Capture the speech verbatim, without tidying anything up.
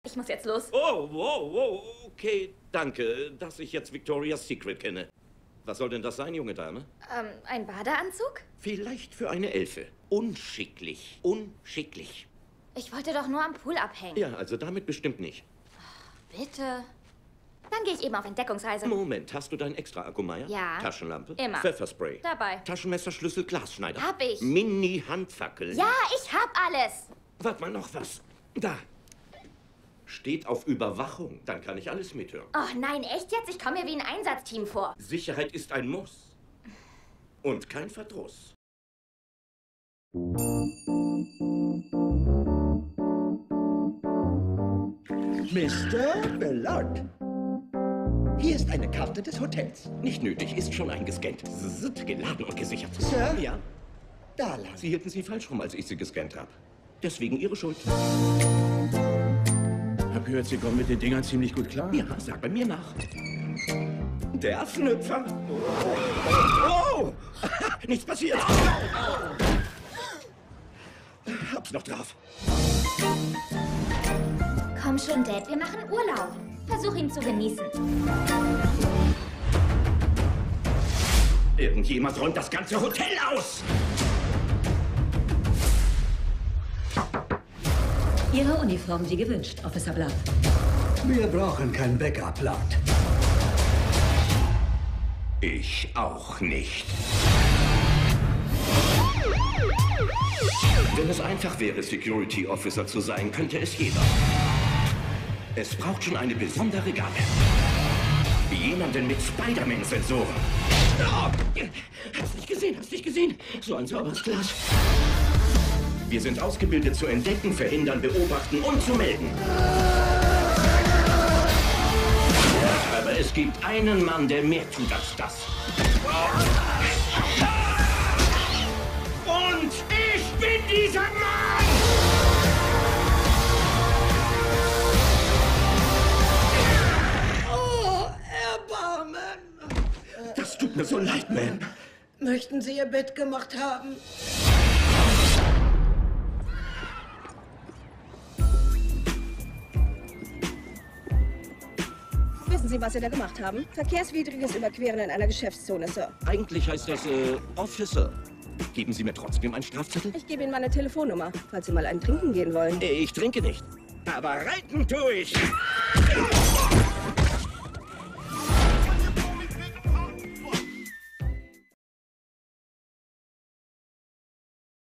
Ich muss jetzt los. Oh, wow, wow, okay, danke, dass ich jetzt Victoria's Secret kenne. Was soll denn das sein, junge Dame? Ähm, ein Badeanzug? Vielleicht für eine Elfe. Unschicklich, unschicklich. Ich wollte doch nur am Pool abhängen. Ja, also damit bestimmt nicht. Bitte. Dann gehe ich eben auf Entdeckungsreise. Moment, hast du deinen Extra-Akku, Meier? Ja. Taschenlampe? Immer. Pfefferspray? Dabei. Taschenmesser, Schlüssel, Glasschneider? Hab ich. Mini-Handfackel? Ja, ich hab alles. Warte mal, noch was. Da. Steht auf Überwachung. Dann kann ich alles mithören. Oh nein, echt jetzt? Ich komme mir wie ein Einsatzteam vor. Sicherheit ist ein Muss. Und kein Verdruss. Mister Bellot. Hier ist eine Karte des Hotels. Nicht nötig, ist schon eingescannt. Zzt, geladen und gesichert. Sir? Ja? Da lang. Sie hielten sie falsch rum, als ich sie gescannt habe. Deswegen Ihre Schuld. Hab gehört, Sie kommen mit den Dingern ziemlich gut klar. Ja, sag bei mir nach. Der Affenhüpfer. Oh! oh. Nichts passiert. Hab's noch drauf. Komm schon, Dad, wir machen Urlaub. Versuch ihn zu genießen. Irgendjemand räumt das ganze Hotel aus. Ihre Uniform wie gewünscht, Officer Blood. Wir brauchen kein Backup, Blood. Ich auch nicht. Wenn es einfach wäre, Security Officer zu sein, könnte es jeder. Es braucht schon eine besondere Gabe. Wie jemanden mit Spider-Man-Sensoren. Oh, hast nicht gesehen, hast nicht gesehen. So ein sauberes Glas. Wir sind ausgebildet zu entdecken, verhindern, beobachten und zu melden. Aber es gibt einen Mann, der mehr tut als das. Und ich bin dieser Mann! Oh, Erbarmen! Das tut mir so leid, Man. Möchten Sie Ihr Bett gemacht haben? Wissen Sie, was Sie da gemacht haben? Verkehrswidriges Überqueren in einer Geschäftszone, Sir. Eigentlich heißt das, äh, Officer. Geben Sie mir trotzdem einen Strafzettel? Ich gebe Ihnen meine Telefonnummer, falls Sie mal einen trinken gehen wollen. Ich trinke nicht. Aber reiten tue ich.